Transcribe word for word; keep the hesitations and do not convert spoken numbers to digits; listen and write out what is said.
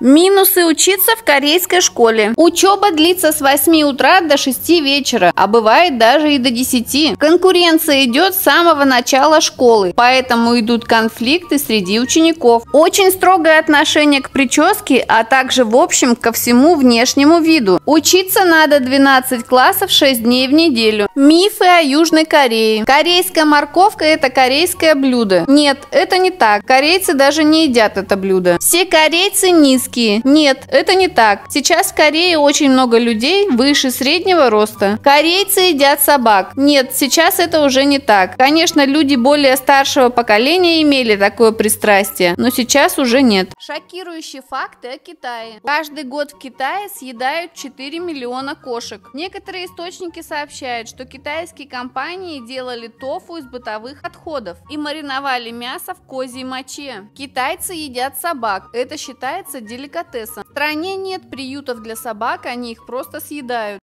Минусы учиться в корейской школе. Учеба длится с восьми утра до шести вечера, а бывает даже и до десяти. Конкуренция идет с самого начала школы, поэтому идут конфликты среди учеников. Очень строгое отношение к прическе, а также в общем ко всему внешнему виду. Учиться надо двенадцать классов шесть дней в неделю. Мифы о Южной Корее. Корейская морковка – это корейское блюдо. Нет, это не так. Корейцы даже не едят это блюдо. Все корейцы низкие. Нет, это не так. Сейчас в Корее очень много людей выше среднего роста. Корейцы едят собак. Нет, сейчас это уже не так. Конечно, люди более старшего поколения имели такое пристрастие, но сейчас уже нет. Шокирующие факты о Китае. Каждый год в Китае съедают четыре миллиона кошек. Некоторые источники сообщают, что китайские компании делали тофу из бытовых отходов и мариновали мясо в козьей моче. Китайцы едят собак. Это считается деликатесом. В стране нет приютов для собак, они их просто съедают.